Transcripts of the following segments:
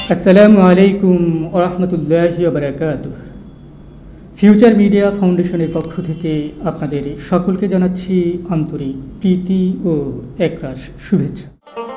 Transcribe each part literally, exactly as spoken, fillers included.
আসসালামু আলাইকুম ওয়া রাহমাতুল্লাহি ওয়া বারাকাতুহু। ফিউচার মিডিয়া ফাউন্ডেশনের পক্ষ থেকে আপনাদের সকলকে জানাচ্ছি আন্তরিক প্রীতি ও একরাশ শুভেচ্ছা।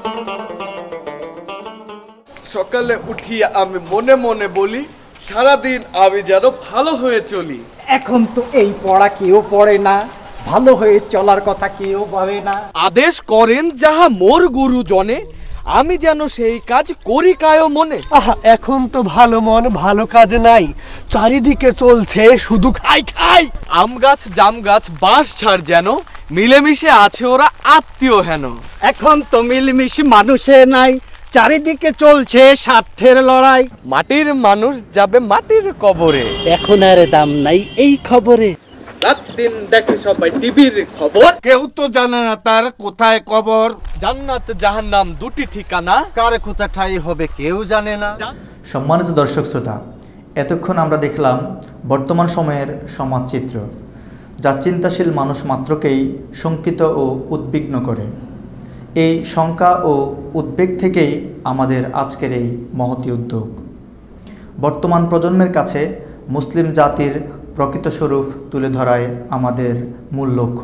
সকালে উঠিয়া আমি মনে মনে বলি, সারাদিন আমি যেন ভালো হয়ে চলি। এখন তো এই পড়া কেউ পড়ে না, ভালো হয়ে চলার কথা কেউ বলে না। আদেশ করেন যাহা মোর গুরুজনে, আমি যেন সেই কাজ করি কায় মনে। আহা, এখন তো ভালো মন ভালো কাজ নাই, চারিদিকে চলছে শুধু খাই খাই। আম গাছ জাম গাছ বাঁশ ঝাড় যেন মিলেমিশে আছে ওরা আত্মীয় হেন। এখন তো মিলমিশে মানুষে নাই, চারিদিকে চলছে স্বার্থের লড়াই। মাটির মানুষ যাবে মাটির কবরে, এখন আর দাম নাই এই খবরে। রাত দিন দেখে সবাই টিভির খবর, কেউ তো জানে না তার কোথায় কবর। জান্নাত জাহান্নাম দুটি ঠিকানা, কার কোথা ঠাই হবে কেউ জানে না। সম্মানিত দর্শক শ্রোতা, এতক্ষণ আমরা দেখলাম বর্তমান সময়ের সমাজচিত্র, যা চিন্তাশীল মানুষ মাত্রকেই শঙ্কিত ও উদ্বিগ্ন করে। এই শঙ্কা ও উদ্বেগ থেকেই আমাদের আজকের এই মহতী উদ্যোগ। বর্তমান প্রজন্মের কাছে মুসলিম জাতির প্রকৃত স্বরূপ তুলে ধরাই আমাদের মূল লক্ষ্য।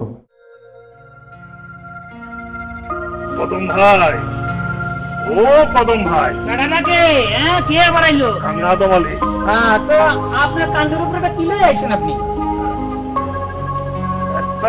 কদম ভাই, ও কদম ভাই, কে আবার আইলো? আমি আদম আলী। হ্যাঁ, তো আপনার কান্দের উপরে কি লয়ে আইছেন আপনি? একটা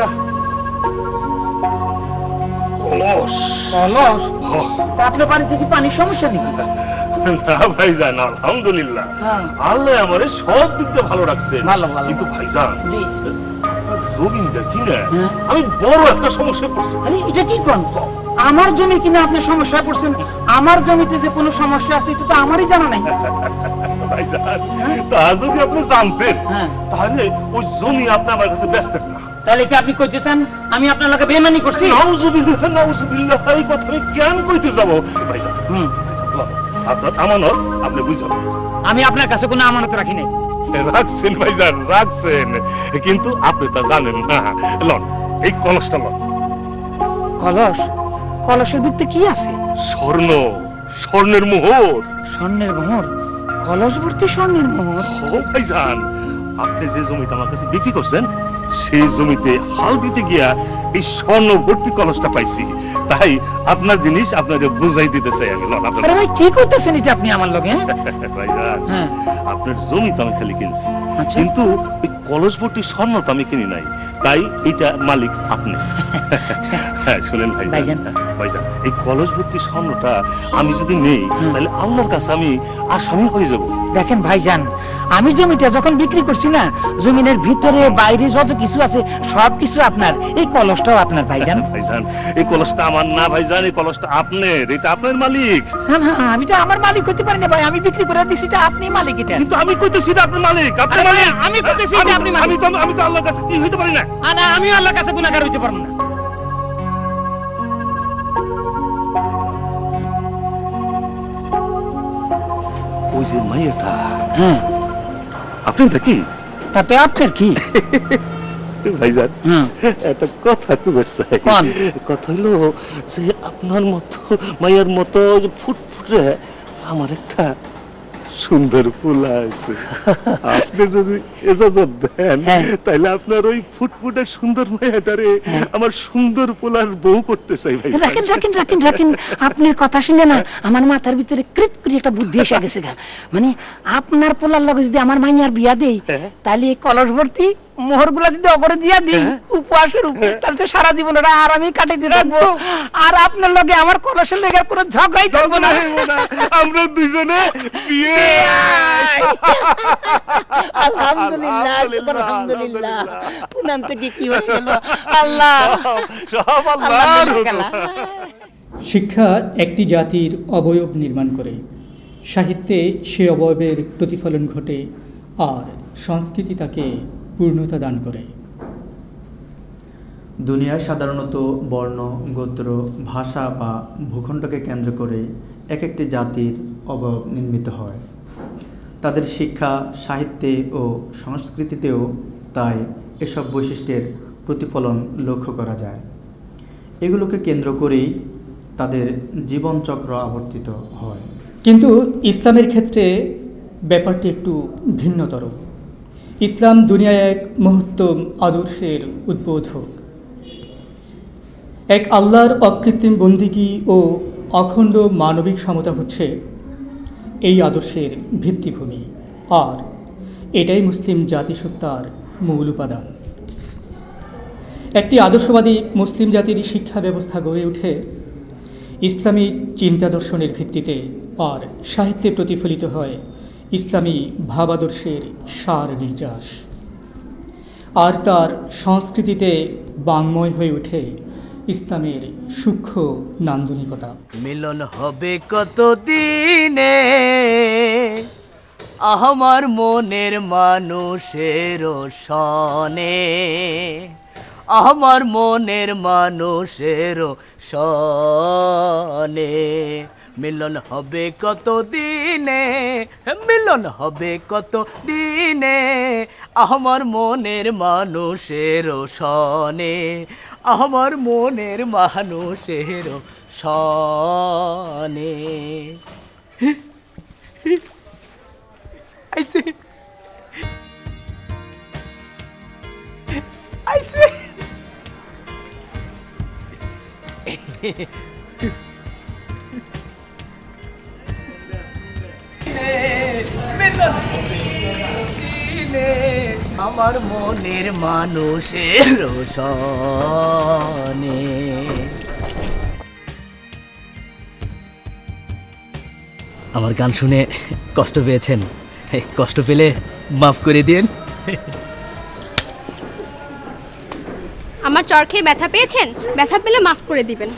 কলস। কলস? তা আপনার বাড়িতে কি পানির সমস্যা নাকি? না ভাইজান, আলহামদুলিল্লাহ, হ্যাঁ। আল্লাহ আমারে সব দিক দিয়ে ভালো রাখছে। ভালো, ভালো। কিন্তু ভাইজান, জি। জমিনটা কিনে হ্যাঁ। আমি বড় একটা সমস্যায় পড়ছি। আরে এটা কি কোন? আমার জমি কিনা আপনি সমস্যায় পড়ছেন? আমার জমিতে যে কোনো সমস্যা আছে এটা তো আমারই জানা নাই। ভাইজান, তা যদি আপনি জানতেন, হ্যাঁ। তাহলে ওই জমি আপনি আমার কাছে বেচতেন না। তাহলে কি আপনি কইতেছেন আমি আপনার লগে বেইমানি করছি? নাউজুবিল্লাহ, নাউজুবিল্লাহ, এই কথা আমি কেন কইতে যাব? ভাইজান, হুম। ভাইজান, লও, আপনার আমানত আপনি বুঝাবেন। আমি আপনার কাছে কোনো আমানত রাখি নাই। রাখছেন ভাইজান, রাখছেন, কিন্তু আপনি তা জানেন না। লন, এই কলসটা লন। কলস? কলসের ভিতরে কি আছে? স্বর্ণ, স্বর্ণের মোহর। স্বর্ণের মোহর? কলস ভর্তি স্বর্ণের মোহর? ও ভাইজান, আপনি যে জমিটা আমার কাছে বিক্রি করছেন, সেই জমিতে হাল দিতে গিয়া এই স্বর্ণ ভর্তি কলসটা পাইছি। তাই আপনার জিনিস আপনাকে বুঝাই দিতে চাই আমি। লন, আপনার। আরে ভাই, কি করতেছেন এটা আপনি আমার লগে? ভাইজান, হ্যাঁ। আপনার জমি তো আমি খালি কিনছি, আচ্ছা। কিন্তু ওই কলস ভর্তি স্বর্ণ তো আমি কিনি নাই, তাই এটা মালিক আপনি। হ্যাঁ, শুনেন ভাইজান, ভাইজান। ভাইজান, এই কলস ভর্তি স্বর্ণটা আমি যদি নেই, তাহলে আল্লাহর কাছে আমি আসামি হয়ে যাব। দেখেন ভাইজান, আমি জমিটা যখন বিক্রি করছি না, জমিনের ভিতরে বাইরে যত কিছু আছে সব কিছু আপনার, এই কলসটাও আপনার ভাইজান। ভাইজান, এই কলসটা আমার না ভাইজান, এই কলসটা আপনার, এটা আপনার মালিক। না না, আমি তো আমার মালিক হতে পারি না ভাই, আমি বিক্রি করে দিছি, এটা আপনি মালিক। এটা কিন্তু আমি কইতেছি এটা আপনার মালিক, আপনি আরে ভাই, মালিক। আমি কইতেছি এটা আপনি মালিক। আমি তো আমি তো আল্লাহর কাছে কি হইতে পারি না। আ, না, আমি আল্লাহর কাছে গুনাহগার হইতে পারবো না। ওই যে মাইয়াটা, হ্যাঁ, আপনি কি? তাতে আপনার কি? ভাইজান, হুম। একটা কথা কইছে। কোন? কথা হইলো যে আপনার মতো মাইয়ার মতো ফুটফুটে আমার একটা সুন্দর পোলা আছে। আপনি যদি ইজাজত দেন, হ্যাঁ। তাহলে আপনার ওই ফুটফুটে সুন্দর মাইয়াটারে আমার সুন্দর পোলার বউ করতে চাই ভাই। রাখেন রাখেন রাখেন রাখেন, আপনার কথা শুনে না আমার মাথার ভিতরে কৃত করে একটা বুদ্ধি এসে গেছে গা। মানে আপনার পোলার লগে যদি আমার মাইয়ার বিয়া দেই, তাহলে এই কলস ভর্তি মোহর গুলা যদি অপরে দিয়া দিই উপবাসের উপরে, তাহলে তো সারা জীবন ওরা আরামে কাটাইতে থাকবো। আর আপনার লগে আমার কলসের লেগে কোনো ঝগড়াই থাকবো না। আমরা দুইজনে বিয়ে। আলহামদুলিল্লাহ, আলহামদুলিল্লাহ। পুনাম থেকে কি হয়ে গেল? আল্লাহ, সব আল্লাহ আল্লাহর মেরে গেল। শিক্ষা একটি জাতির অবয়ব নির্মাণ করে, সাহিত্যে সে অবয়বের প্রতিফলন ঘটে, আর সংস্কৃতি তাকে পূর্ণতা দান করে। দুনিয়ায় সাধারণত বর্ণ, গোত্র, ভাষা বা ভূখণ্ডকে কেন্দ্র করে এক একটি জাতির অবয়ব নির্মিত হয়। তাদের শিক্ষা, সাহিত্যে ও সংস্কৃতিতেও তাই এসব বৈশিষ্ট্যের প্রতিফলন লক্ষ্য করা যায়। এগুলোকে কেন্দ্র করেই তাদের জীবনচক্র আবর্তিত হয়। কিন্তু ইসলামের ক্ষেত্রে ব্যাপারটি একটু ভিন্নতর। ইসলাম দুনিয়ায় এক মহত্তম আদর্শের উদ্বোধক, এক আল্লাহর অকৃত্রিম বন্দিগি ও অখণ্ড মানবিক সমতা হচ্ছে এই আদর্শের ভিত্তিভূমি, আর এটাই মুসলিম জাতিসত্তার মূল উপাদান। একটি আদর্শবাদী মুসলিম জাতির শিক্ষা ব্যবস্থা গড়ে ওঠে ইসলামী চিন্তা দর্শনের ভিত্তিতে, আর সাহিত্যে প্রতিফলিত হয় ইসলামী ভাবাদর্শের সার নির্যাস, আর তার সংস্কৃতিতে বাংময় হয়ে ওঠে ইসলামের সূক্ষ্ম নান্দনিকতা। মিলন হবে কত দিনে আমার মনের মানুষের সনে, আমার মনের মানুষের সনে। মিলন হবে কত দিনে, মিলন হবে কত দিনে আমার মনের মানুষের সনে, আমার মনের মানুষের সনে। আইসে আইসে আমার মনের মানুষের সনে। আমার গান শুনে কষ্ট পেয়েছেন, কষ্ট পেলে মাফ করে দিন। আমার চর খেয়ে ব্যথা পেয়েছেন, ব্যথা পেলে মাফ করে দিবেন।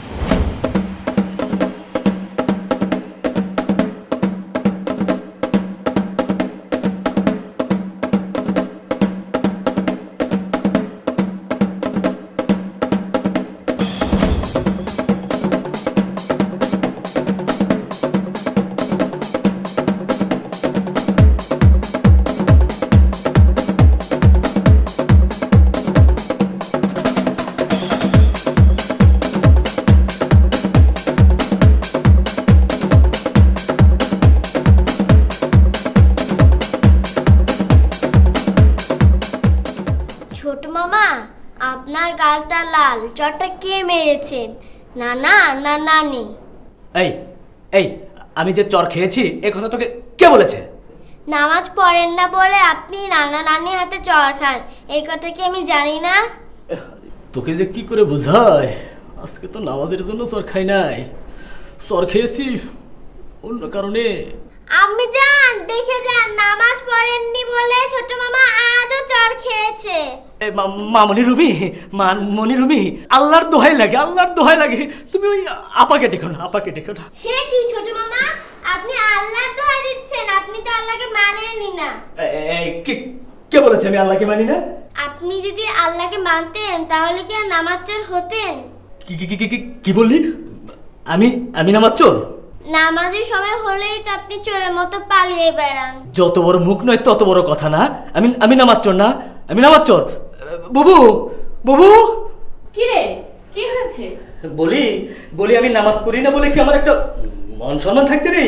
আপনার গালটা লাল, চরটা কে মেরেছেন, নানা না নানি? এই এই আমি যে চর খেয়েছি এই কথা তোকে কে বলেছে? নামাজ পড়েন না বলে আপনি নানা নানি হাতে চর খান, এই কথা কি আমি জানি না? তোকে যে কি করে বোঝায়, আজকে তো নামাজের জন্য চর খাই নাই, চর খেয়েছি অন্য কারণে। আমি জান দেখে যান, নামাজ পড়েননি বলে ছোট মামা আজও চর খেয়েছে। এ মামনি রুমি, মামনি রুমি, আল্লাহর দোহাই লাগে, আল্লাহর দোহাই লাগে, তুমি ওই আপাকে ডেকো না, আপাকে ডেকো না। সে কি ছোট মামা, আপনি আল্লাহর দোহাই দিচ্ছেন, আপনি তো আল্লাহকে মানেনই না। কে কে বলেছে আমি আল্লাহকে মানি না? আপনি যদি আল্লাহকে মানতেন তাহলে কি আর নামাজ চোর হতেন? কি কি কি কি বললি? আমি আমি নামাজ চোর? নামাজের সময় হলেই তো আপনি চোরের মতো পালিয়ে বেড়ান। যত বড় মুখ নয় তত বড় কথা না। আমি আমি নামাজ চোর না, আমি নামাজ চোর। বুবু বুবু, কি রে, কি হয়েছে? বলি বলি আমি নামাজ পড়ি না বলে কি আমার একটা মান সম্মান থাকতে নেই?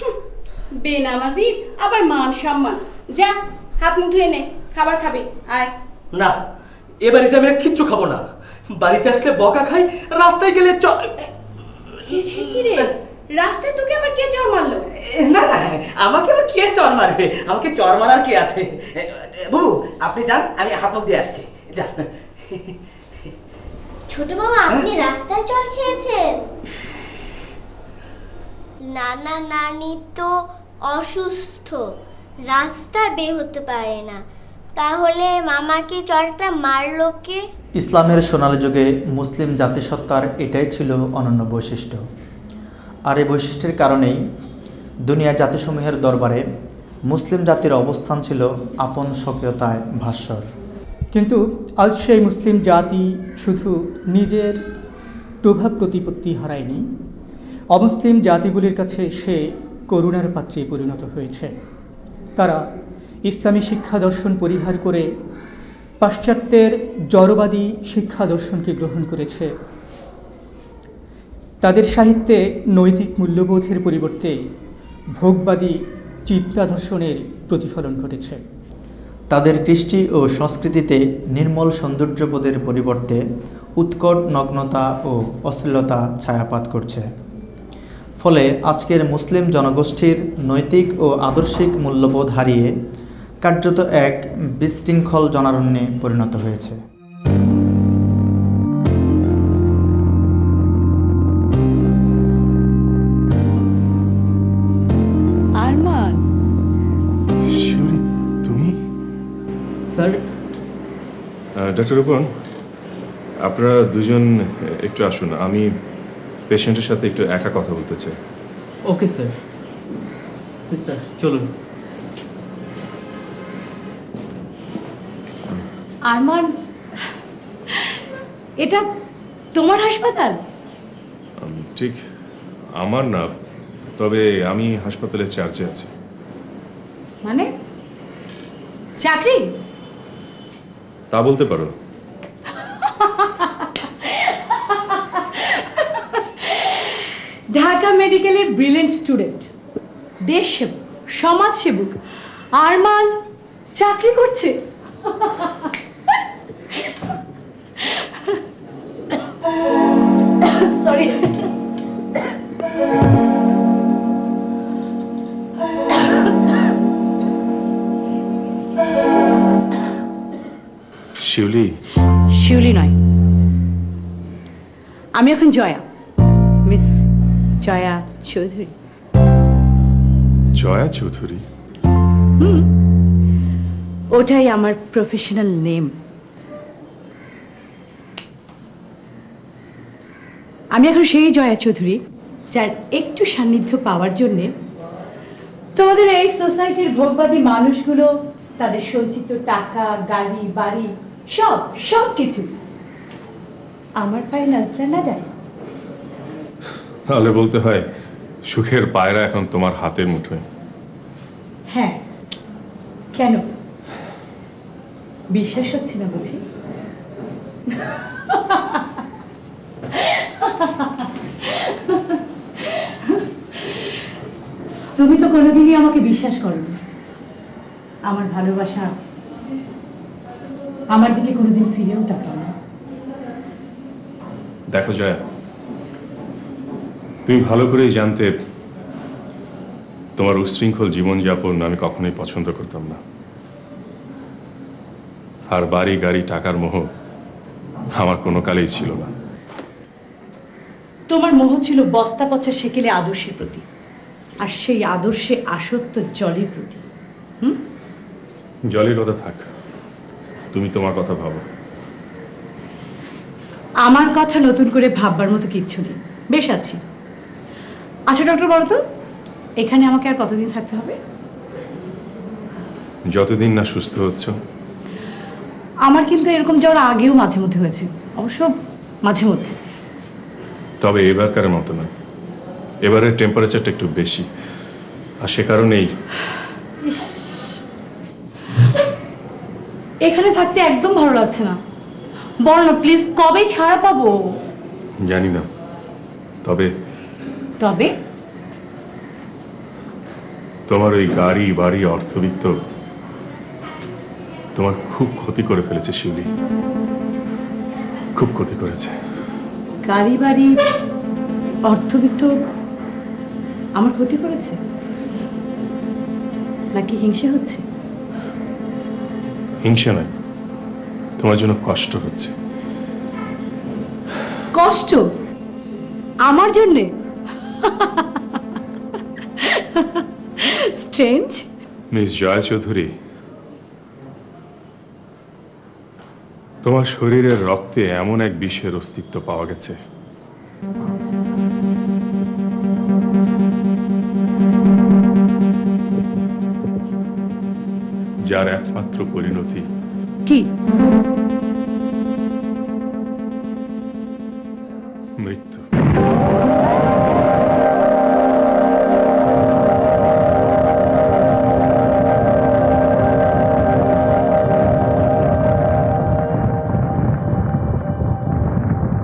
বেনামাজি আবার মান সম্মান? যা হাত মুখ ধুয়ে নে, খাবার খাবি, আয়। না, এ বাড়িতে আমি কিচ্ছু খাবো না। বাড়িতে আসলে বকা খাই, রাস্তায় গেলে চ। কি রে, রাস্তায় তোকে আবার কে চড় মারলো? না না, আমাকে আবার কে চড় মারবে? আমাকে চড় মারার কে আছে? বাবু আপনি যান, আমি হাত মুখ দিয়ে আসছি, যান। ছোট মামা আপনি রাস্তায় চড় খেয়েছেন? নানা নানি তো অসুস্থ, রাস্তায় বের হতে পারে না, তাহলে মামাকে চড়টা মারলো কে? ইসলামের সোনালী যুগে মুসলিম জাতিসত্তার এটাই ছিল অনন্য বৈশিষ্ট্য, আর এই বৈশিষ্ট্যের কারণেই দুনিয়া জাতিসমূহের দরবারে মুসলিম জাতির অবস্থান ছিল আপন স্বকীয়তায় ভাস্বর। কিন্তু আজ সেই মুসলিম জাতি শুধু নিজের প্রভাব প্রতিপত্তি হারায়নি, অমুসলিম জাতিগুলির কাছে সে করুণার পাত্রে পরিণত হয়েছে। তারা ইসলামী শিক্ষা দর্শন পরিহার করে পাশ্চাত্যের জড়বাদী শিক্ষা দর্শনকে গ্রহণ করেছে। তাদের সাহিত্যে নৈতিক মূল্যবোধের পরিবর্তে ভোগবাদী চিত্তাধর্ষণের প্রতিফলন ঘটেছে। তাদের কৃষ্টি ও সংস্কৃতিতে নির্মল সৌন্দর্যবোধের পরিবর্তে উৎকট নগ্নতা ও অশ্লীলতা ছায়াপাত করছে। ফলে আজকের মুসলিম জনগোষ্ঠীর নৈতিক ও আদর্শিক মূল্যবোধ হারিয়ে কার্যত এক বিশৃঙ্খল জনারণ্যে পরিণত হয়েছে। আরমান, শিউলি, তুমি? স্যার, ডক্টর রূপন, আপনারা দুজন একটু আসুন, আমি পেশেন্টের সাথে একটু একা কথা বলতে চাই। Okay sir. সিস্টার চলুন। আরমান, এটা তোমার হাসপাতাল? ঠিক আমার না, তবে আমি হাসপাতালের চার্জে আছি। মানে চাকরি? তা বলতে পারো। ঢাকা মেডিকেলের ব্রিলিয়েন্ট স্টুডেন্ট, দেশ সেবক, সমাজ সেবক আরমান চাকরি করছে। সরি। শিউলি? শিউলি নয়, আমি এখন জয়া, মিস জয়া চৌধুরী। জয়া চৌধুরী? হুম, ওটাই আমার প্রফেশনাল নেম। আমি এখন সেই জয়া চৌধুরী যার একটু সান্নিধ্য পাওয়ার জন্যে তোমাদের এই সোসাইটির ভোগবাদী মানুষগুলো তাদের সঞ্চিত টাকা, গাড়ি, বাড়ি সব সব কিছু আমার পায়ে নজরানা দেয়। তাহলে বলতে হয় সুখের পায়রা এখন তোমার হাতের মুঠোয়। হ্যাঁ, কেন বিশ্বাস হচ্ছে না বুঝি? তুমি তো কোনোদিনই আমাকে বিশ্বাস করোনি। আমার ভালোবাসা আমার দিকে কোনোদিন ফিরেও তাকাও না। দেখো জয়া, তুমি ভালো করেই জানতে তোমার উচ্ছৃঙ্খল জীবনযাপন আমি কখনোই পছন্দ করতাম না। আর বাড়ি, গাড়ি, টাকার মোহ আমার কোনো কালেই ছিল না। তোমার মোহ ছিল বস্তা পচা সেকেলে আদর্শের প্রতি, আর সেই আদর্শে আসক্ত জলের প্রতি। হুম, জলের কথা থাক, তুমি তোমার কথা ভাবো। আমার কথা নতুন করে ভাববার মতো কিচ্ছু নেই, বেশ আছি। আচ্ছা ডক্টর, বলো তো এখানে আমাকে আর কতদিন থাকতে হবে? যতদিন না সুস্থ হচ্ছ। আমার কিন্তু এরকম জ্বর আগেও মাঝে মধ্যে হয়েছে, অবশ্য মাঝে মধ্যে। তবে এবারকার মতো না, এবারে টেম্পারেচারটা একটু বেশি, আর সে কারণেই এখানে থাকতে একদম ভালো লাগছে না। বলো না প্লিজ, কবে ছাড়া পাবো? জানি না, তবে তবে তোমার ওই গাড়ি, বাড়ি, অর্থবিত্ত তোমার খুব ক্ষতি করে ফেলেছে শিউলি, খুব ক্ষতি করেছে। গাড়ি, বাড়ি, অর্থবিত্ত আমার ক্ষতি করেছে নাকি হিংসে হচ্ছে? হিংসা নয়, তোমার জন্য কষ্ট হচ্ছে। কষ্ট আমার জন্যে? স্ট্রেঞ্জ। মিস জয়া চৌধুরী, তোমার শরীরের রক্তে এমন এক বিষের অস্তিত্ব পাওয়া গেছে যার একমাত্র পরিণতি কি? মৃত্যু।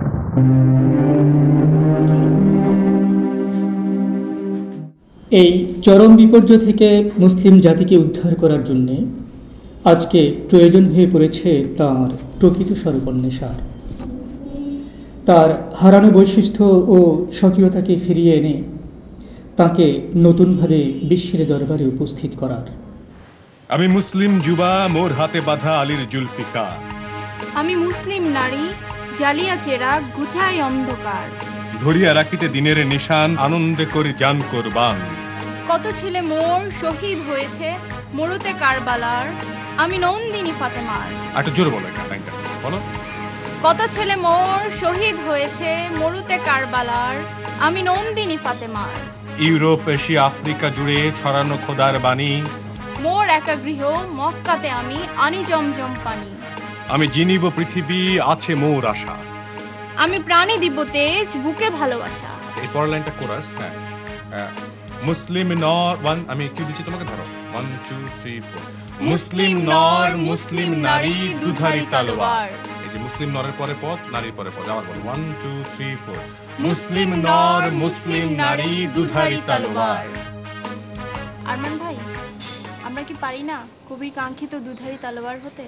এই চরম বিপর্যয় থেকে মুসলিম জাতিকে উদ্ধার করার জন্যে আজকে প্রয়োজন হয়ে পড়েছে তাঁর প্রকৃত স্বরূপন্বেষার, তার হারানো বৈশিষ্ট্য ও স্বকীয়তাকে ফিরিয়ে এনে তাকে নতুনভাবে বিশ্বের দরবারে উপস্থিত করার। আমি মুসলিম যুবা, মোর হাতে বাঁধা আলীর জুলফিকার। আমি মুসলিম নারী, জালিয়া চেরা গুছাই অন্ধকার। ধরিয়া রাখিতে দিনের নিশান, আনন্দে করি জান কোরবান। কত ছেলে মোর শহীদ হয়েছে মরুতে কারবালার, আমি নন্দিনী ফাতেমার। একটু জোরে বলো এটা, লাইনটা বলো। কত ছেলে মোর শহীদ হয়েছে মরুতে কারবালার, আমি নন্দিনী ফাতেমার। ইউরোপ, এশিয়া, আফ্রিকা জুড়ে ছড়ানো খোদার বাণী, মোর একা গৃহ মক্কাতে আমি আনি জমজম পানি। আমি জিনিব পৃথিবী, আছে মোর আশা। আমি প্রাণী দিব তেজ, বুকে ভালোবাসা। এই পরের লাইনটা কোরাস। হ্যাঁ, মুসলিম নর ওয়ান, আমি কি দিচ্ছি তোমাকে, ধরো ওয়ান টু থ্রি ফোর। মুসলিম নর, মুসলিম নারী, দুধারি তলোয়ার। এই যে মুসলিম নরের পরে পদ, নারীর পরে পদ, আবার বলো ওয়ান টু থ্রি ফোর। মুসলিম নর, মুসলিম নারী, দুধারি তলোয়ার। আরমান ভাই, আমরা কি পারি না কবির কাঙ্ক্ষিত দুধারি তলোয়ার হতে?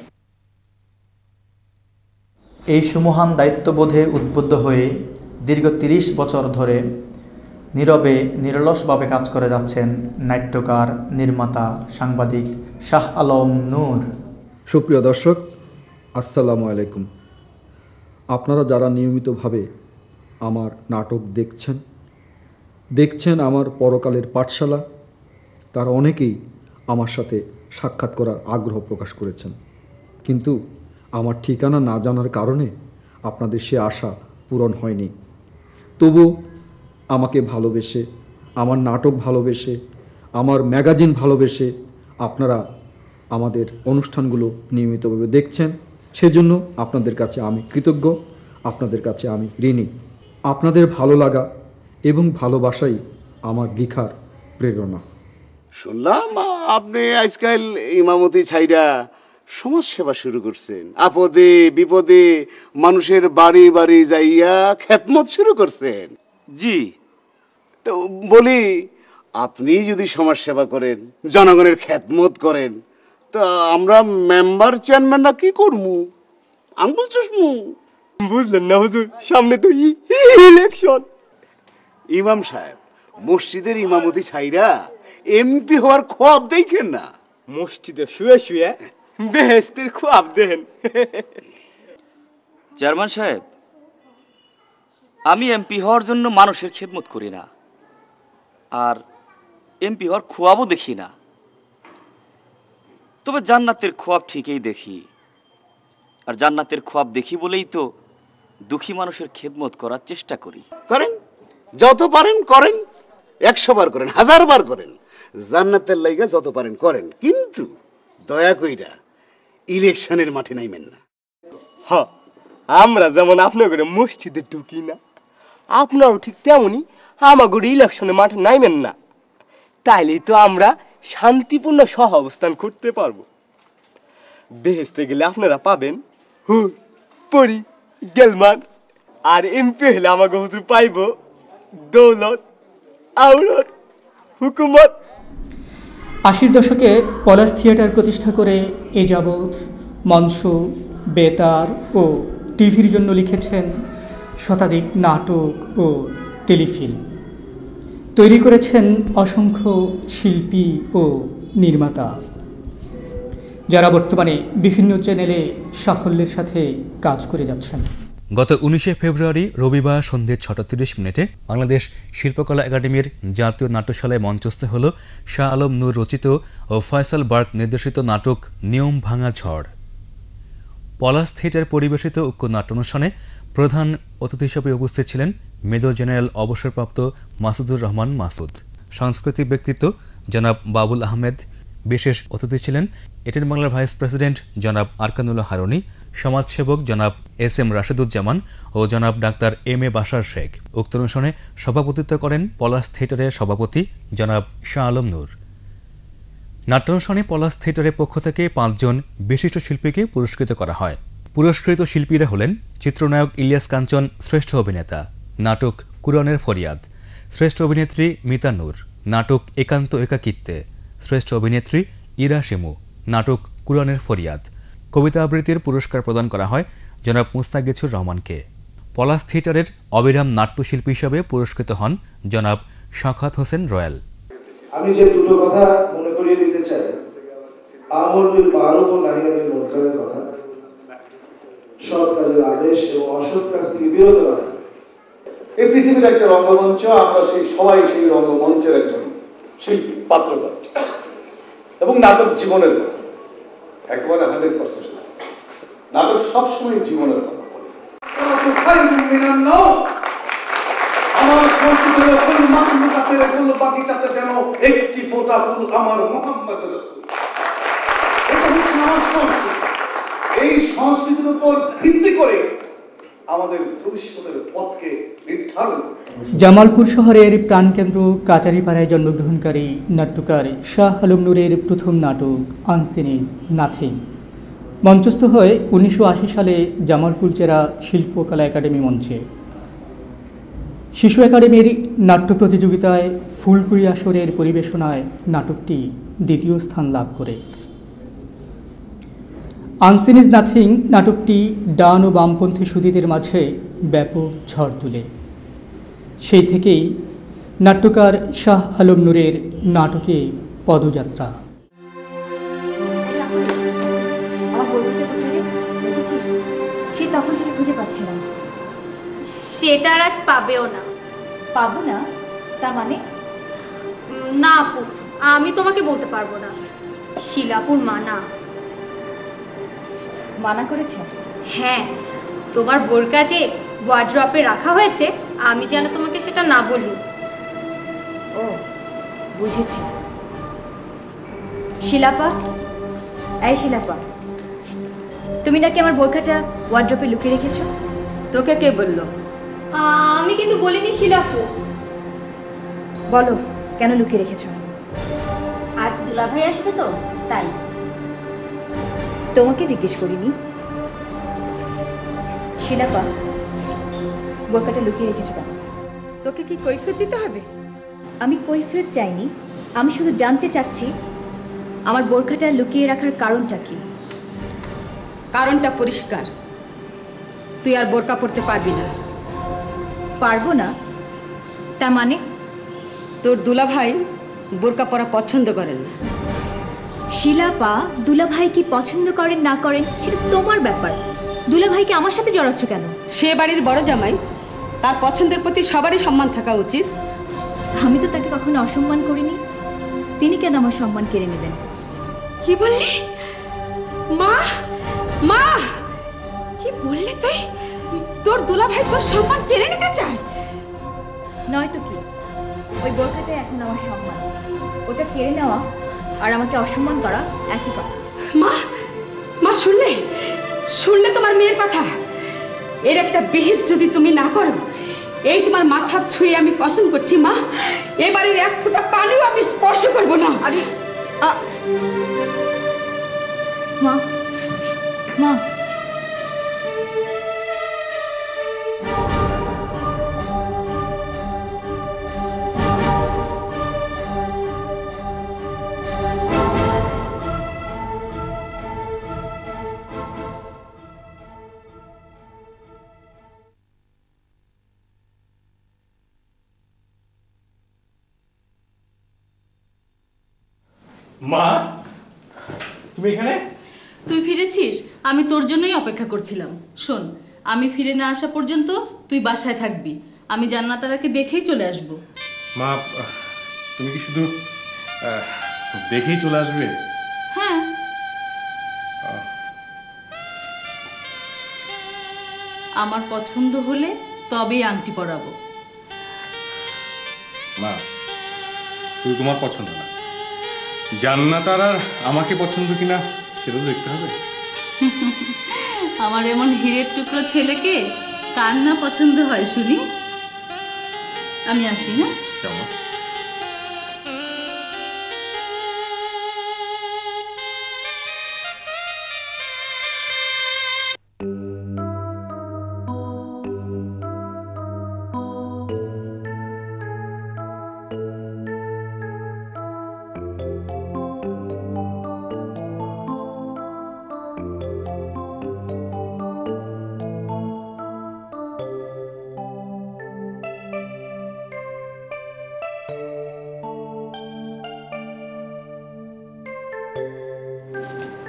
এই সুমহান দায়িত্ববোধে উদ্বুদ্ধ হয়ে দীর্ঘ তিরিশ বছর ধরে নীরবে নিরলসভাবে কাজ করে যাচ্ছেন নাট্যকার, নির্মাতা, সাংবাদিক শাহ আলম নূর। সুপ্রিয় দর্শক, আসসালামু আলাইকুম। আপনারা যারা নিয়মিতভাবে আমার নাটক দেখছেন দেখছেন আমার পরকালের পাঠশালা, তারা অনেকেই আমার সাথে সাক্ষাৎ করার আগ্রহ প্রকাশ করেছেন, কিন্তু আমার ঠিকানা না জানার কারণে আপনাদের সে আশা পূরণ হয়নি। তবু আমাকে ভালোবেসে, আমার নাটক ভালোবেসে, আমার ম্যাগাজিন ভালোবেসে আপনারা আমাদের অনুষ্ঠানগুলো নিয়মিতভাবে দেখছেন, সেজন্য আপনাদের কাছে আমি কৃতজ্ঞ, আপনাদের কাছে আমি ঋণী। আপনাদের ভালো লাগা এবং ভালোবাসাই আমার লেখার প্রেরণা। শুনলাম আপনি আজকাল ইমামতি ছাইরা সমাজ সেবা শুরু করছেন, আপদে বিপদে মানুষের বাড়ি বাড়ি যাইয়া খেদমত শুরু করছেন। জি, তো বলি আপনি যদি সমাজ সেবা করেন, জনগণের খেদমত করেন, তা আমরা মেম্বার চেয়ারম্যানরা কি করবো? আঙ্গুল চুষমু? বুঝলেন না হুজুর, সামনে তো ইলেকশন। ইমাম সাহেব, মসজিদের ইমামতি ছাইরা এমপি হওয়ার খোয়াব দেখেন না। মসজিদে শুয়ে শুয়ে বেহেশতের খোয়াব দেন। চেয়ারম্যান সাহেব, আমি এমপি হওয়ার জন্য মানুষের খেদমত করি না, আর এমপি হওয়ার খোয়াবও দেখি না, তবে জান্নাতের খোয়াব ঠিকই দেখি। আর জান্নাতের খোয়াব দেখি বলেই তো দুঃখী মানুষের খেদমত করার চেষ্টা করি। করেন, যত পারেন করেন, একশো বার করেন, হাজার বার করেন, জান্নাতের লাইগা যত পারেন করেন, কিন্তু দয়া কইরা ইলেকশনের মাঠে নাইবেন না। হ্যাঁ, আমরা যেমন আপনাদের মসজিদে ঢুকি না, আপনারও ঠিক তেমনই আমাদের ইলেকশনের মাঠে নাইবেন না। তাইলেই তো আমরা শান্তিপূর্ণ সহ অবস্থান করতে পারবো। বেহেশতে গেলে আপনারা পাবেন হুর, পরি, গেলমান, আর এমপি হলে আমাকে হুজুর পাইব দৌলত, আওরত, হুকুমত। আশির দশকে পলাশ থিয়েটার প্রতিষ্ঠা করে এ যাবৎ মঞ্চ, বেতার ও টিভির জন্য লিখেছেন শতাধিক নাটক ও টেলিফিল্ম। তৈরি করেছেন অসংখ্য শিল্পী ও নির্মাতা, যারা বর্তমানে বিভিন্ন চ্যানেলে সাফল্যের সাথে কাজ করে যাচ্ছেন। গত উনিশে ফেব্রুয়ারি রবিবার সন্ধ্যে ছটা তিরিশ মিনিটে বাংলাদেশ শিল্পকলা একাডেমির জাতীয় নাট্যশালায় মঞ্চস্থ হল শাহ আলম নূর রচিত ও ফয়সাল বার্ক নির্দেশিত নাটক নিয়ম ভাঙা ঝড়। পলাশ থিয়েটার পরিবেশিত উক্ত নাট্যানুষ্ঠানে প্রধান অতিথি হিসেবে উপস্থিত ছিলেন মেজর জেনারেল অবসরপ্রাপ্ত মাসুদুর রহমান মাসুদ, সাংস্কৃতিক ব্যক্তিত্ব জনাব বাবুল আহমেদ, বিশেষ অতিথি ছিলেন এটিএন বাংলার ভাইস প্রেসিডেন্ট জনাব আরকানুল্লাহ হারুনি, সমাজসেবক জনাব এস এম রাশেদুজ্জামান ও জনাব doctor M A Bashar Sheikh. উক্ত অনুষ্ঠানে সভাপতিত্ব করেন পলাশ থিয়েটারের সভাপতি জনাব শাহ আলম নূর। নাট্যানুষ্ঠানে পলাশ থিয়েটারের পক্ষ থেকে পাঁচজন বিশিষ্ট শিল্পীকে পুরস্কৃত করা হয়। পুরস্কৃত শিল্পীরা হলেন চিত্রনায়ক ইলিয়াস কাঞ্চন শ্রেষ্ঠ অভিনেতা, নাটক কুরআনের ফরিয়াদ শ্রেষ্ঠ অভিনেত্রী মিতা নূর, নাটক একান্ত একাকিত্বে, শ্রেষ্ঠ অভিনেত্রী ইরা শিমু, নাটক কুরআনের ফরিয়াদ। কবিতা আবৃত্তির পুরস্কার প্রদান করা হয় জনাব মুস্তাগিছুর রহমানকে। পলাশ থিয়েটারের অবিরাম নাট্যশিল্পী হিসাবে পুরস্কৃত হন জনাব শওকত হোসেন রয়্যাল। আমি যে দুটো কথা মনে করিয়ে দিতে চাই, আমর বিল মারুফ ও নাহি আনিল মুনকারের কথা, সৎ কাজের আদেশ এবং অসৎ কাজ থেকে বিরত রাখা। এই পৃথিবীর একটা রঙ্গমঞ্চ, আমরা সেই সবাই সেই রঙ্গমঞ্চের একজন শিল্পী, পাত্রপাত্র, এবং নাটক জীবনের কথা, একেবারে হান্ড্রেড পার্সেন্ট নাটক সবসময় জীবনের কথা বলে। আমার সংস্কৃতির ফুল মাহমুদাতের ফুল বাগিচাতে যেন একটি ফোঁটা ফুল আমার মুহাম্মদ রাসূল। এটা হচ্ছে আমার সংস্কৃতি। এই সংস্কৃতির উপর ভিত্তি করে আমাদের ভবিষ্যতের পথকে নির্ধারণ। জামালপুর শহরের প্রাণকেন্দ্র কাচারিপাড়ায় জন্মগ্রহণকারী নাট্যকার শাহ আলম নূরের প্রথম নাটক আনসিনিজ নাথিং মঞ্চস্থ হয় উনিশশো আশি সালে জামালপুর জেলা শিল্পকলা একাডেমি মঞ্চে। শিশু একাডেমির নাট্য প্রতিযোগিতায় ফুলকুড়ি আসরের পরিবেশনায় নাটকটি দ্বিতীয় স্থান লাভ করে। আনসিনিজ নাথিং নাটকটি ডান ও বামপন্থী সুদীদের মাঝে ব্যাপক ঝড় তুলে। সেই থেকেই নাট্যকার শাহ আলম নূরের নাটকে পদযাত্রা। সে তখন থেকে খুঁজে পাচ্ছিলাম। সেটা আর আজ পাবেও না। পাবো না তার মানে? না আপু, আমি তোমাকে বলতে পারবো না। শিলাপুর মানা মানা করেছে? হ্যাঁ, তোমার বোরকা যে ওয়ার্ড্রপে রাখা হয়েছে, আমি যেন তোমাকে সেটা না বলি। ও বুঝেছি। শিলাপা, এই শিলাপা, তুমি নাকি আমার বোরখাটা ওয়ার্ড্রপে লুকিয়ে রেখেছো? তোকে কে বললো? আমি কিন্তু বলিনি শিলাপু। বলো কেন লুকিয়ে রেখেছো? আজ দুলাভাই আসবে তো, তাই। তোমাকে জিজ্ঞেস করিনি। শিলাপা, বোরকাটা লুকিয়ে রেখেছো কেন? তোকে কি কৈফিয়ত দিতে হবে? আমি কৈফিয়ত চাইনি, আমি শুধু জানতে চাচ্ছি আমার বোরখাটা লুকিয়ে রাখার কারণটা কি। কারণটা পরিষ্কার, তুই আর বোরকা পরতে পারবি না। পারবো না তার মানে? তোর দুলাভাই বোরকা পরা পছন্দ করেন না। শিলাপা, দুলাভাই কি পছন্দ করেন না করেন সেটা তোমার ব্যাপার। দুলাভাইকে আমার সাথে জড়াচ্ছ কেন? সে বাড়ির বড় জামাই, তার পছন্দের প্রতি সবারই সম্মান থাকা উচিত। আমি তো তাকে কখনো অসম্মান করিনি, তিনি কেন আমার সম্মান কেড়ে নেবেন? কি বললি? মা, মা, কি বললি তুই? তোর দুলাভাই তোর সম্মান কেড়ে নিতে চায়? নয়তো কি, ওই বোরখাটাই এখন আমার সম্মান। ওটা কেড়ে নেওয়া আর আমাকে অসম্মান করা একই কথা। মা, মা শুনলে শুনলে তোমার মেয়ের কথা? এর একটা বিহিত যদি তুমি না করো, এই তোমার মাথা ছুঁয়ে আমি কসম করছি মা, এবারের এক ফোঁটা পানিও আমি স্পর্শ করবো না। আরে মা, মা, মা, তুমি এখানে? তুই ফিরেছিস? আমি তোর জন্যই অপেক্ষা করছিলাম। শোন, আমি ফিরে না আসা পর্যন্ত তুই বাসায় থাকবি। আমি জান্নাতারাকে দেখেই চলে আসব। মা, তুমি কি শুধু দেখেই চলে আসবে? হ্যাঁ। আমার পছন্দ হলে তবেই আংটি পরাবো। মা, শুধু তোমার পছন্দ না, জান্নাতার আর আমাকে পছন্দ কিনা সেটা তো দেখতে হবে। আমার এমন হীরের টুকরো ছেলেকে কার না পছন্দ হয় শুনি। আমি আসি। হ্যাঁ, কেমন?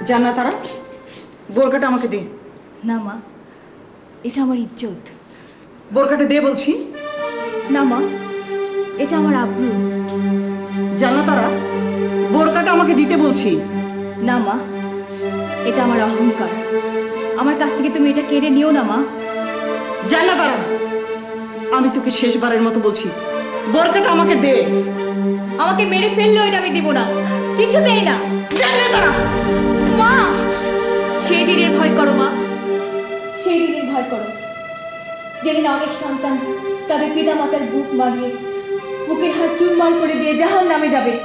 জানা তারা বোরকাটা আমাকে দে। না মা, এটা আমার ইজ্জত। বোরকাটা দে বলছি। না মা, এটা আমার আব্রু। জানা তারা বোরকাটা আমাকে দিতে বলছি। না মা, এটা আমার অহংকার। আমার কাছ থেকে তুমি এটা কেড়ে নিও না মা। জানা তারা, আমি তোকে শেষবারের মতো বলছি, বোরকাটা আমাকে দে। আমাকে মেরে ফেললেও এটা আমি দেব না, কিছুতেই না। জানা তারা, মা, সেই দিনের ভয় করো মা, সেই দিনের ভয় করো যেদিন অনেক সন্তান তাদের পিতা মাতার বুক মারিয়ে বুকের হাড় চুরমার করে দিয়ে জাহান নামে যাবে।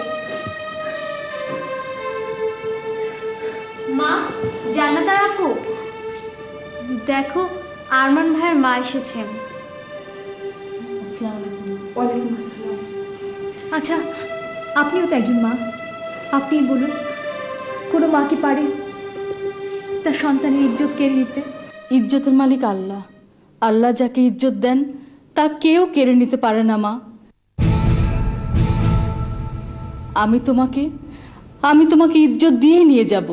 মা, জান্নাতার আপু, দেখো আরমান ভাইয়ের মা এসেছেন। ওয়ালাইকুম আসসালাম। আচ্ছা, আপনিও তো একজন মা, আপনি বলুন, কোনো মা কি পারে তার সন্তানের ইজ্জত কেড়ে নিতে? ইজ্জতের মালিক আল্লাহ। আল্লাহ যাকে ইজ্জত দেন তা কেউ কেড়ে নিতে পারে না মা। আমি তোমাকে আমি তোমাকে ইজ্জত দিয়ে নিয়ে যাব।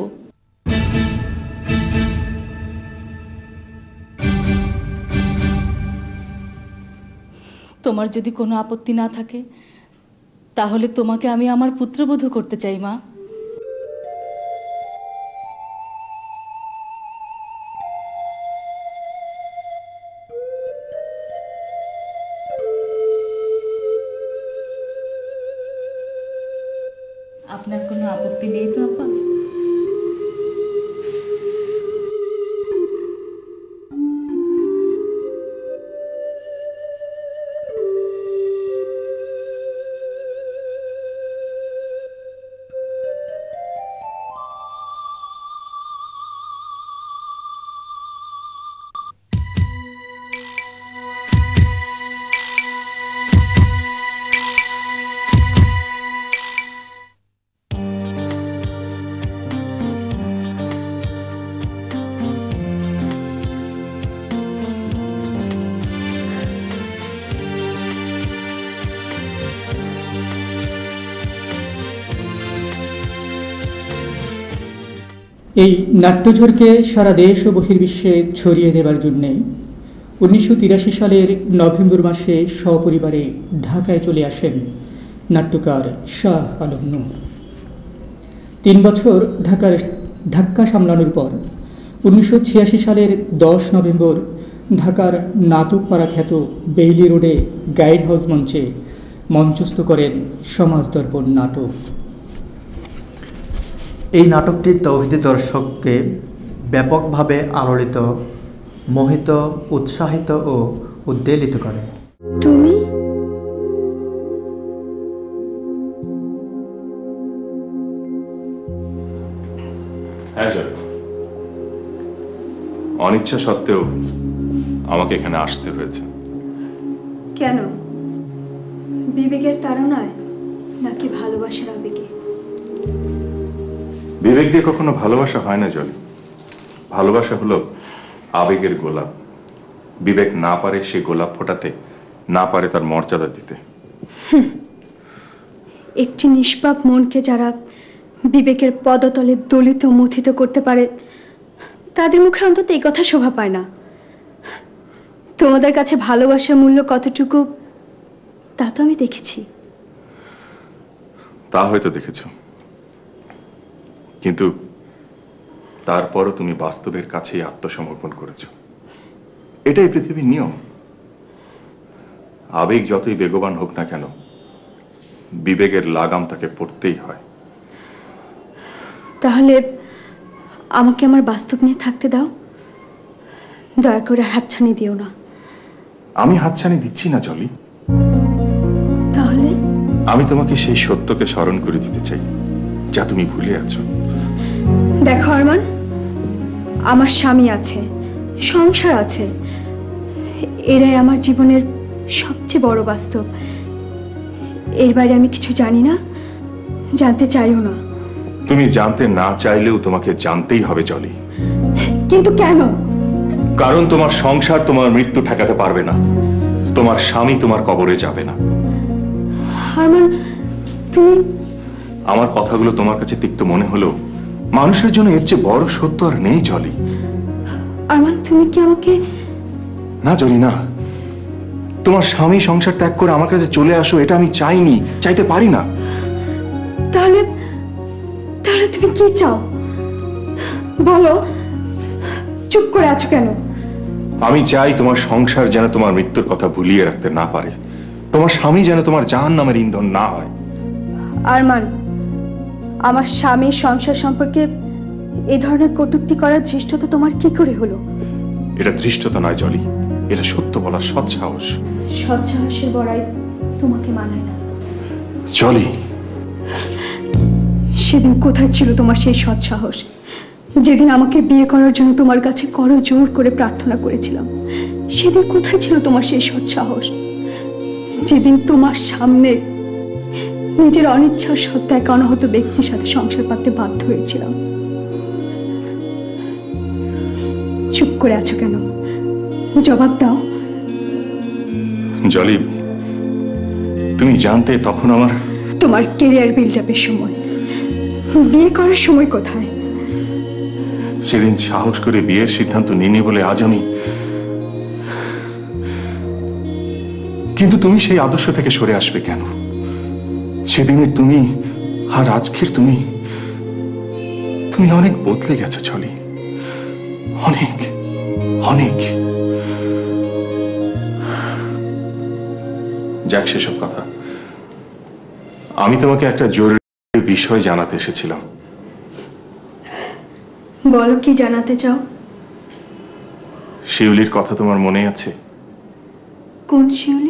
তোমার যদি কোনো আপত্তি না থাকে তাহলে তোমাকে আমি আমার পুত্রবধূ করতে চাই মা। আপনার কোনো আপত্তি নেই তো আপা? এই নাট্যঝড়কে সারা দেশ ও বহির্বিশ্বে ছড়িয়ে দেবার জন্যে উনিশশো তিরাশি সালের নভেম্বর মাসে সপরিবারে ঢাকায় চলে আসেন নাট্যকার শাহ আলম নূর। তিন বছর ঢাকার ধাক্কা সামলানোর পর উনিশশো ছিয়াশি সালের দশ নভেম্বর ঢাকার নাটকপাড়া খ্যাত বেইলি রোডে গাইড হাউস মঞ্চে মঞ্চস্থ করেন সমাজ দর্পণ নাটক। এই নাটকটি তৌহিদি দর্শককে ব্যাপকভাবে আলোড়িত, মোহিত, উৎসাহিত ও উদ্বেলিত করে। তুমি হ্যাঁ জয়, অনিচ্ছা সত্ত্বেও আমাকে এখানে আসতে হয়েছে। কেন? বিবেকের তাড়নায় নাকি ভালোবাসার আবেগে? বিবেক দিয়ে কখনো ভালোবাসা হয় না জয়। ভালোবাসা হলো আবেগের গোলাপ। বিবেক না পারে সে গোলাপ ফোটাতে, না পারে তার মর্যাদা দিতে। একটি নিষ্পাপ মনকে যারা বিবেকের পদতলে দলিত মথিত করতে পারে তাদের মুখে অন্তত এই কথা শোভা পায় না। তোমাদের কাছে ভালোবাসার মূল্য কতটুকু তা তো আমি দেখেছি। তা হয়তো দেখেছ, কিন্তু তারপরও তুমি বাস্তবের কাছেই আত্মসমর্পণ করেছ। এটাই পৃথিবীর নিয়ম। আবেগ যতই বেগবান হোক না কেন, বিবেকের লাগাম তাকে পড়তেই হয়। তাহলে আমাকে আমার বাস্তব নিয়ে থাকতে দাও, দয়া করে হাতছানি দিও না। আমি হাতছানি দিচ্ছি না জলি। তাহলে আমি তোমাকে সেই সত্যকে স্মরণ করে দিতে চাই যা তুমি ভুলে আছো। দেখো আরমান, আমার স্বামী আছে, সংসার আছে, এরাই আমার জীবনের সবচেয়ে বড় বাস্তব। এর বাইরে আমি কিছু জানি না, জানতে চাইও না। তুমি জানতে না চাইলেও তোমাকে জানতেই হবে জলি। কিন্তু কেন? কারণ তোমার সংসার তোমার মৃত্যু ঠেকাতে পারবে না, তোমার স্বামী তোমার কবরে যাবে না। আরমান, তুমি আমার কথাগুলো তোমার কাছে তিক্ত মনে হলেও মানুষের জন্য এর চেয়ে বড় সত্য আর নেই জলি। আরমান, তুমি কি আমাকে... না জলি না, তোমার স্বামী সংসার ত্যাগ করে আমার কাছে চলে আসো এটা আমি চাইনি, চাইতে পারি না। তাহলে তাহলে তুমি কি চাও বলো? চুপ করে আছো কেন? আমি চাই তোমার সংসার যেন তোমার মৃত্যুর কথা ভুলিয়ে রাখতে না পারে, তোমার স্বামী যেন তোমার জাহান্নামের ইন্ধন না হয়। আরমান, আমার স্বামীর সংসার সম্পর্কে এই ধরনের কটূক্তি করার ধৃষ্টতা তোমার কি করে হলো? এটা ধৃষ্টতা নয় জলি, এটা সত্য বলার সৎ সাহস। সৎ সাহসের বড়াই তোমাকে মানায় না জলি। সেদিন কোথায় ছিল তোমার সেই সৎ সাহস, যেদিন আমাকে বিয়ে করার জন্য তোমার কাছে করজোড় করে প্রার্থনা করেছিলাম? সেদিন কোথায় ছিল তোমার সেই সৎ সাহস, যেদিন তোমার সামনে নিজের অনিচ্ছা সত্ত্বে এক অনাহত ব্যক্তির সাথে সংসার পাততে বাধ্য হয়েছিলাম? চুপ করে আছো কেন? জবাব দাও। জলি, তুমি জানতে তখন আমার... তোমার ক্যারিয়ার বিল্ড আপের সময়, বিয়ে করার সময় কোথায়? সেদিন সাহস করে বিয়ের সিদ্ধান্ত নিনি বলে আজ আমি... কিন্তু তুমি সেই আদর্শ থেকে সরে আসবে কেন? সেদিনের তুমি আর আজকের তুমি, তুমি অনেক বদলে গেছো জলি, অনেক অনেক। যাক সেসব কথা, আমি তোমাকে একটা জরুরি বিষয় জানাতে এসেছিলাম। বলো, কি জানাতে চাও? শিউলির কথা তোমার মনে আছে? কোন শিউলি?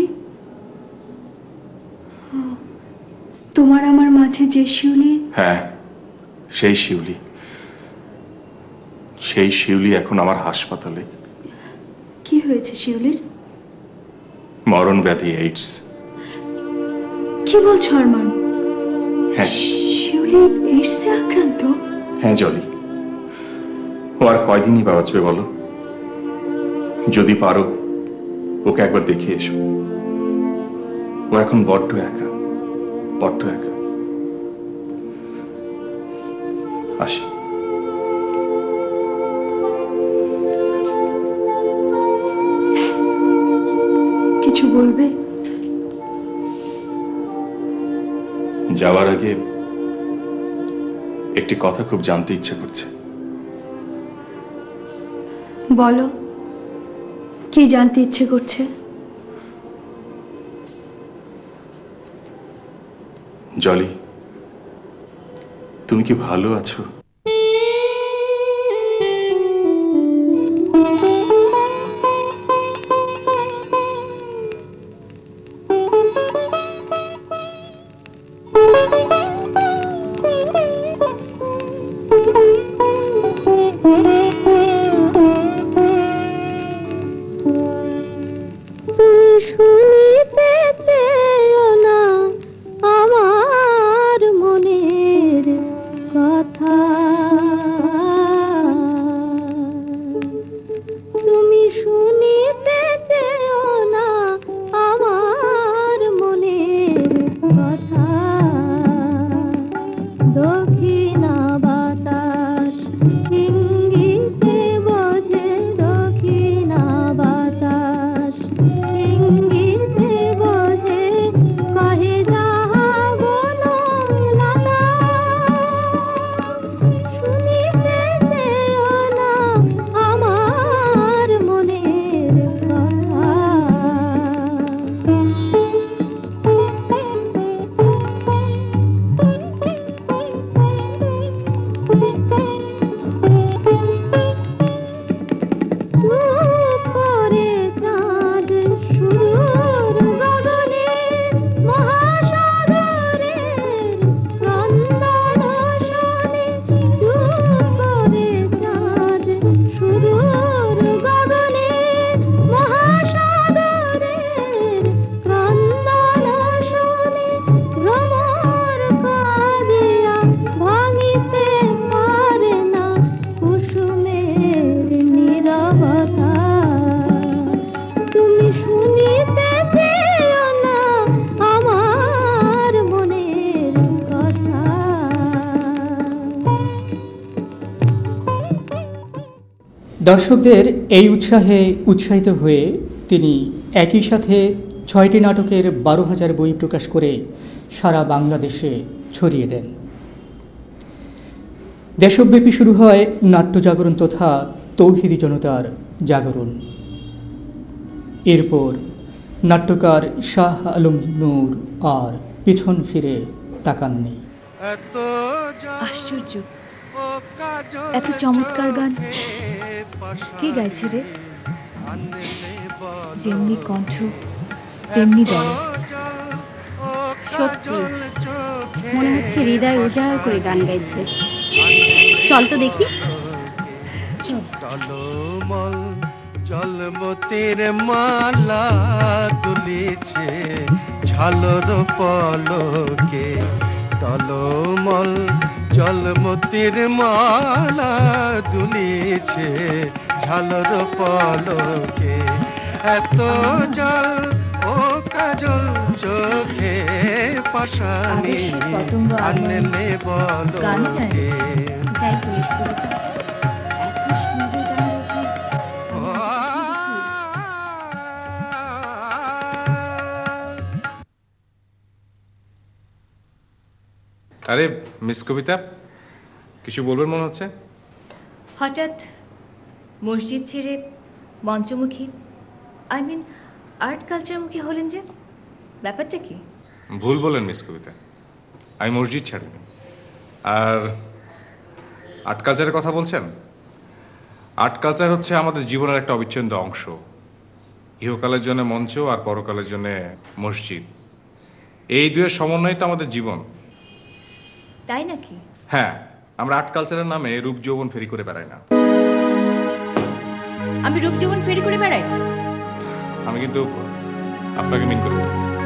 তোমার আমার মাঝে যে শিউলি? হ্যাঁ, সেই শিউলি। সেই শিউলি এখন আমার হাসপাতালে। কি হয়েছে শিউলির? মরণ ব্যাধি, এইডস। কি বলছো আরমান? হ্যাঁ। শিউলি এইডসে আক্রান্ত? হ্যাঁ জলি, ও আর কয়দিনই বা বাঁচবে বলো? যদি পারো ওকে একবার দেখে এসো। ও এখন বড্ড একা, বড্ড একা। আসি। কিছু বলবে? যাওয়ার আগে একটি কথা খুব জানতে ইচ্ছে করছে। বলো, কি জানতে ইচ্ছে করছে? জলি, তুমি কি ভালো আছো? দর্শকদের এই উৎসাহে উৎসাহিত হয়ে তিনি একই সাথে ছয়টি নাটকের বারো হাজার বই প্রকাশ করে সারা বাংলাদেশে ছড়িয়ে দেন। দেশব্যাপী শুরু হয় নাট্য জাগরণ তথা তৌহিদি জনতার জাগরণ। এরপর নাট্যকার শাহ আলম নূর আর পিছন ফিরে তাকাননি। আশ্চর্য, এত চমৎকার গান কে গাইছে রে? যেমনি কণ্ঠ তেমনি দল। সত্যি মনে হচ্ছে হৃদয় উজাড় করে গান গাইছে। চল তো দেখি। জলমতির মালা দুলিছে ঝালর পলকে, টলমল জলমতির মালা দুলিছে ঝালর পলকে, এত জল ও কাজল চোখে পাশানি আনলে বলকে। যাই পুলিশ কবিতা এত সুন্দর গান রেখে আরে মিস কবিতা, কিছু বলবেন মনে হচ্ছে? হঠাৎ মসজিদ ছেড়ে মঞ্চমুখী, আই মিন আর্ট কালচারমুখী হলেন যে, ব্যাপারটা কি? ভুল বলেন মিস কবিতা, আমি মসজিদ ছাড়িনি। আর আর্ট কালচারের কথা বলছেন? আর্ট কালচার হচ্ছে আমাদের জীবনের একটা অবিচ্ছেদ্য অংশ। ইহকালের জন্য মঞ্চ আর পরকালের জন্য মসজিদ, এই দুয়ের সমন্বয় তো আমাদের জীবন। তাই নাকি? হ্যাঁ, আমরা আর্ট কালচারের নামে রূপ যৌবন ফেরি করে বেড়াই না। আমি রূপ যৌবন ফেরি করে বেড়াই? আমি কিন্তু আপনাকে মিন করব।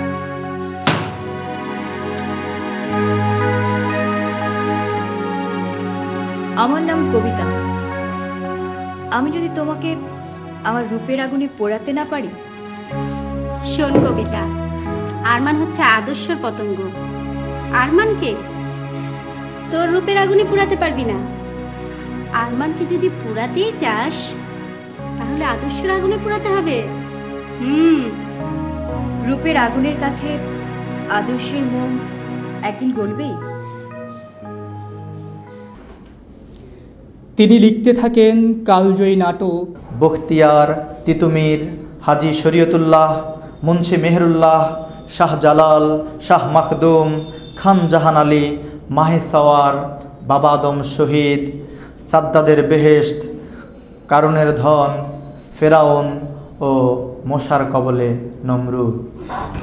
আমার নাম কবিতা। আমি যদি তোমাকে আমার রূপের আগুনে পোড়াতে না পারি? শোন কবিতা, আরমান হচ্ছে আদর্শের পতঙ্গ। আরমানকে তোর রূপের আগুনে পোড়াতে পারবি না। আরমানকে যদি পোড়াতেই চাস তাহলে আদর্শের আগুনে পোড়াতে হবে। হুম, রূপের আগুনের কাছে আদর্শের মোম একদিন গলবেই। তিনি লিখতে থাকেন কালজয়ী নাটক বখতিয়ার, তিতুমির, হাজী শরীয়তুল্লাহ, মুন্সি মেহেরুল্লাহ, শাহ জালাল, শাহ মাখদুম, খান জাহান আলী, মাহে সওয়ার, বাবা আদম শহীদ, সাদ্দাদের বেহেশত, কারুনের ধন, ফেরাউন ও মশার কবলে নমরুদ।